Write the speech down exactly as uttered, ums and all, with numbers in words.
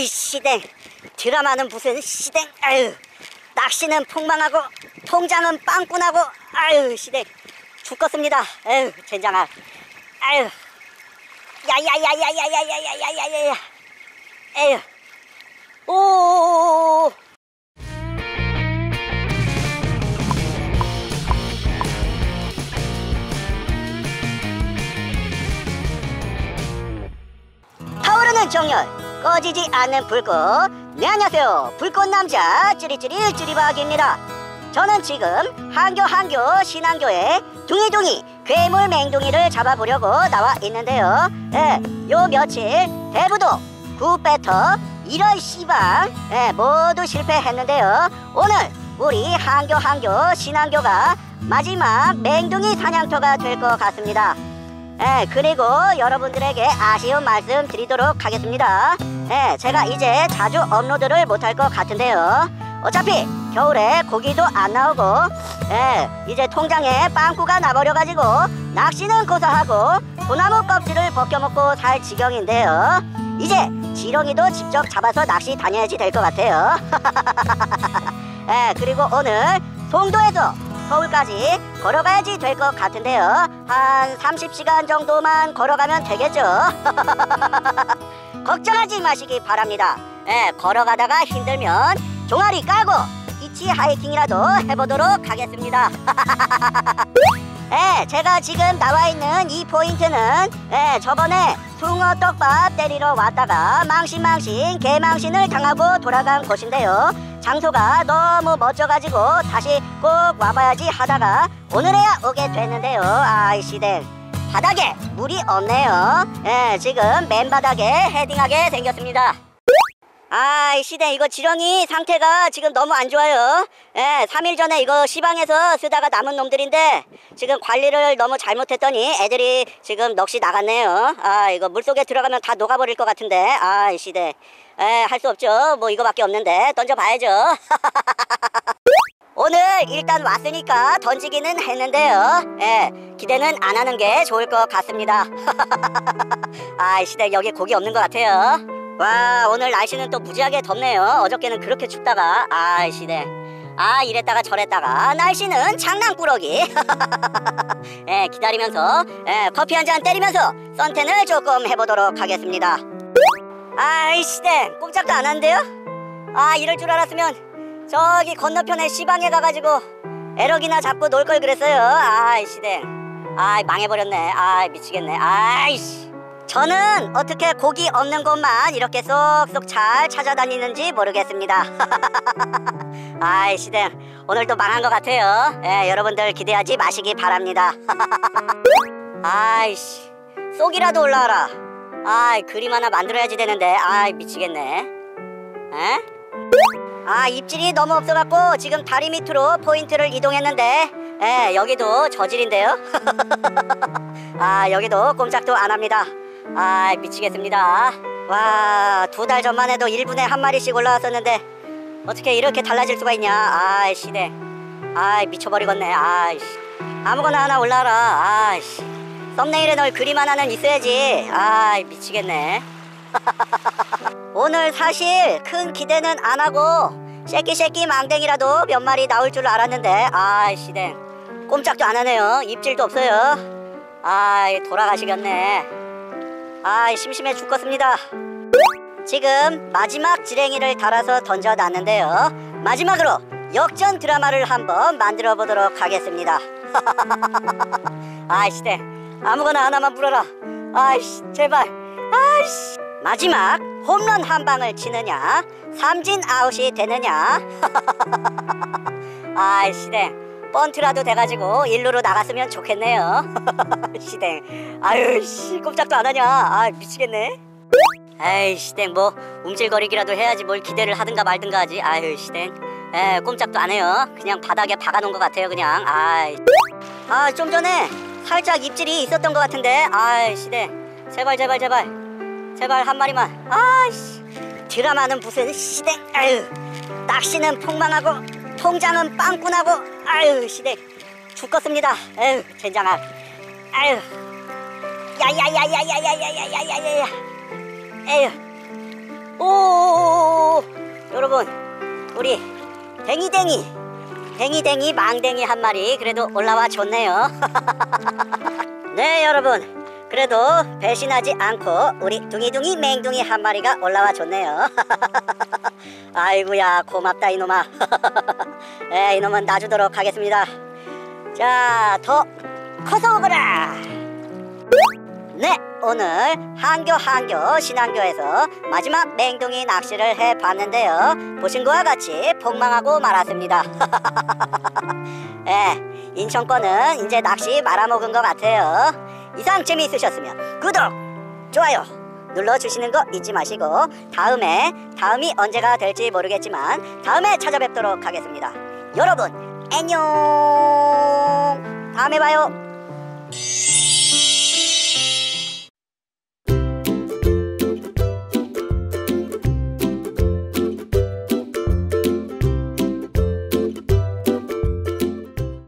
아이 시댕, 드라마는 무슨 시댕. 아유, 낚시는 폭망하고 통장은 빵꾸나고. 아유 시댕, 죽겠습니다. 아유 젠장아. 아유, 야야야야야야야야야야야야. 에휴, 오. 타오르는 정열, 꺼지지 않는 불꽃. 네, 안녕하세요. 불꽃남자 찌리찌리 찌리박입니다. 저는 지금 한교 한교 신한교에 둥이둥이 괴물 맹둥이를 잡아보려고 나와 있는데요. 예, 요 며칠 대부도, 구배터, 이런 씨방, 예, 모두 실패했는데요. 오늘 우리 한교 한교 신한교가 마지막 맹둥이 사냥터가 될 것 같습니다. 예, 그리고 여러분들에게 아쉬운 말씀 드리도록 하겠습니다. 예, 제가 이제 자주 업로드를 못할 것 같은데요. 어차피 겨울에 고기도 안 나오고, 예, 이제 통장에 빵꾸가 나버려가지고 낚시는 고사하고 소나무 껍질을 벗겨먹고 살 지경인데요. 이제 지렁이도 직접 잡아서 낚시 다녀야지 될 것 같아요. 예, 그리고 오늘 송도에서 서울까지 걸어가야지 될 것 같은데요. 한 삼십 시간 정도만 걸어가면 되겠죠. 걱정하지 마시기 바랍니다. 예, 걸어가다가 힘들면 종아리 까고 히치 하이킹이라도 해보도록 하겠습니다. 예, 제가 지금 나와 있는 이 포인트는, 예, 저번에 숭어 떡밥 때리러 왔다가 망신망신 개망신을 당하고 돌아간 곳인데요. 장소가 너무 멋져가지고 다시 꼭 와봐야지 하다가 오늘에야 오게 됐는데요. 아이 시댕, 바닥에 물이 없네요. 예, 지금 맨바닥에 헤딩하게 생겼습니다. 아이 시댕, 이거 지렁이 상태가 지금 너무 안 좋아요. 예, 삼 일 전에 이거 시방에서 쓰다가 남은 놈들인데 지금 관리를 너무 잘못했더니 애들이 지금 넋이 나갔네요. 아, 이거 물속에 들어가면 다 녹아버릴 것 같은데. 아이 시댕, 에, 할 수 없죠. 뭐 이거밖에 없는데 던져봐야죠. 오늘 일단 왔으니까 던지기는 했는데요. 예, 기대는 안 하는 게 좋을 것 같습니다. 아이 시댕, 여기 고기 없는 것 같아요. 와, 오늘 날씨는 또 무지하게 덥네요. 어저께는 그렇게 춥다가, 아이 시댕, 아 이랬다가 저랬다가 날씨는 장난꾸러기. 예, 기다리면서, 예, 커피 한잔 때리면서 선텐을 조금 해보도록 하겠습니다. 아이 시댕, 꼼짝도 안 하는데요? 아, 이럴 줄 알았으면 저기 건너편에 시방에 가가지고 에러기나 잡고 놀 걸 그랬어요. 아이 시댕, 아이 망해버렸네. 아이 미치겠네. 아이씨, 저는 어떻게 고기 없는 곳만 이렇게 쏙쏙 잘 찾아다니는지 모르겠습니다. 아이 시댕, 오늘도 망한 것 같아요. 예, 여러분들 기대하지 마시기 바랍니다. 아이씨, 쏙이라도 올라와라. 아이, 그림 하나 만들어야지 되는데. 아이 미치겠네. 에? 아, 입질이 너무 없어갖고 지금 다리 밑으로 포인트를 이동했는데, 예, 여기도 저질인데요. 아, 여기도 꼼짝도 안 합니다. 아, 미치겠습니다. 와, 두 달 전만 해도 일 분에 한 마리씩 올라왔었는데 어떻게 이렇게 달라질 수가 있냐. 아이 시댕, 아이 미쳐버리겠네. 아이씨, 아무거나 하나 올라와라. 아이씨, 썸네일에 넣을 그림 하나는 있어야지. 아이 미치겠네. 오늘 사실 큰 기대는 안 하고 새끼새끼 망댕이라도 몇 마리 나올 줄 알았는데, 아이 시댕, 꼼짝도 안 하네요. 입질도 없어요. 아이, 돌아가시겠네. 아이, 심심해 죽겠습니다. 지금 마지막 지렁이를 달아서 던져놨는데요. 마지막으로 역전 드라마를 한번 만들어 보도록 하겠습니다. 아이 시댕, 아무거나 하나만 물어라. 아이씨, 제발. 아이씨, 마지막 홈런 한 방을 치느냐, 삼진 아웃이 되느냐. 아이 시댕, 번트라도 돼가지고 일루로 나갔으면 좋겠네요. 시댕, 아유 씨, 꼼짝도 안 하냐. 아, 미치겠네. 아이 시댕, 뭐 움찔거리기라도 해야지 뭘 기대를 하든가 말든가 하지. 아유 시댕, 에, 꼼짝도 안 해요. 그냥 바닥에 박아놓은 것 같아요 그냥. 아이, 아, 좀 전에 살짝 입질이 있었던 것 같은데. 아이 시댕, 제발 제발 제발 제발 한 마리만. 아이씨, 드라마는 무슨 시댕. 아유, 낚시는 폭망하고 통장은 빵꾸나고. 아유 시댕, 죽겠습니다. 아유 젠장아. 아유, 야야야야야야야야야야야. 에휴, 오. 여러분, 우리 댕이댕이 댕이댕이 망댕이 한 마리 그래도 올라와 줬네요. 네 여러분, 그래도 배신하지 않고 우리 둥이둥이 맹둥이 한 마리가 올라와 줬네요. 아이고야, 고맙다 이놈아. 네, 이놈은 놔주도록 하겠습니다. 자, 더 커서 오거라. 네, 오늘 한교 한교 신한교에서 마지막 맹둥이 낚시를 해봤는데요. 보신 것과 같이 폭망하고 말았습니다. 네, 인천권은 이제 낚시 말아먹은 것 같아요. 이상 재미있으셨으면 구독, 좋아요 눌러주시는 거 잊지 마시고 다음에 다음이 언제가 될지 모르겠지만 다음에 찾아뵙도록 하겠습니다. 여러분 안녕. 다음에 봐요.